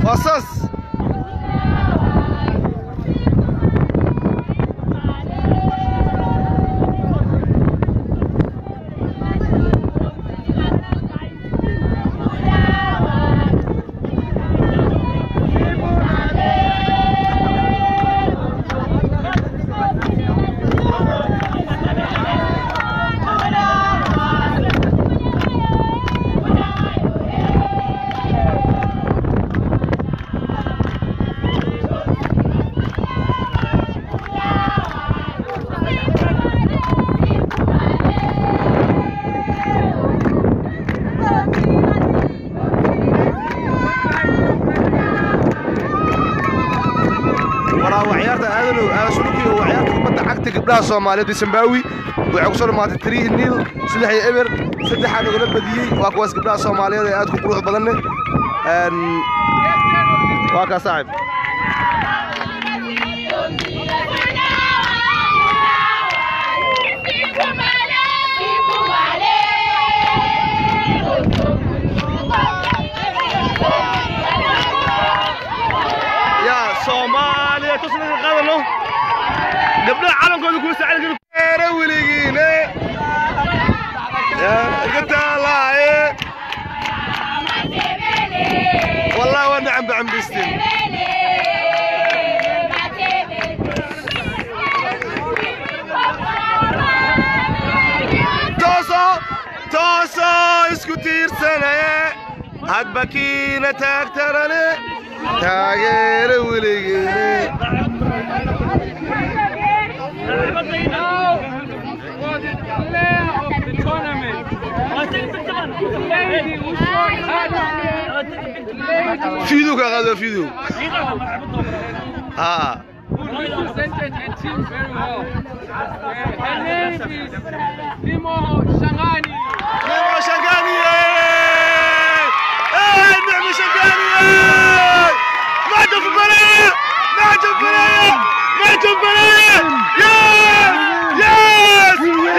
باصص gabdhaha Soomaaliyeed Zimbabwe waxay ku soo dhamaatay 3 nil 3 eber 3 aan uga badiyay waa kuwaas gabdhaha Soomaaliyeed ee aad ku qurux badan waa ka saaxib يا Soomaaliya tusnaa qadano gabdhaha calankooda ku saaciday weligina يا قتالة والله وانا عم بستن توصو اسكتير سنة هاد بكينة تاكترني تاغير وليقيني فيدو كذا فيدو represented and team very well. Her name is Nimo Shangani. Nimo Shangani! Nimo Shangani! Najum Balaya! Najum Balaya! Najum Balaya! Yes! Yes!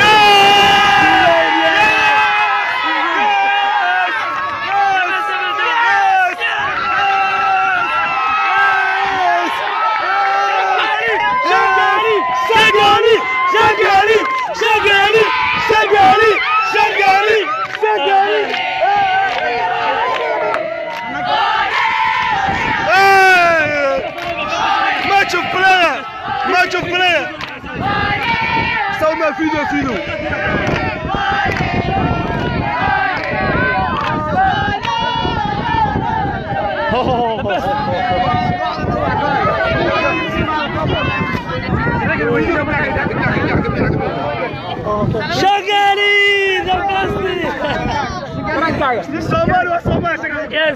فيديو شغالي ذكرتني يس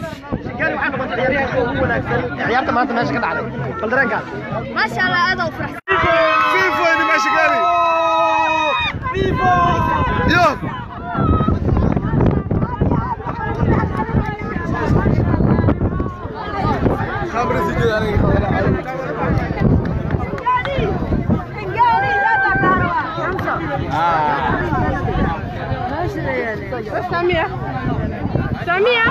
عيارته ما انت ماشي كده عليك فالدران قال ما شاء الله هذا وفرح فيفو اللي ماشي قالي فيفو يو خبري سجل عليك سامية سامية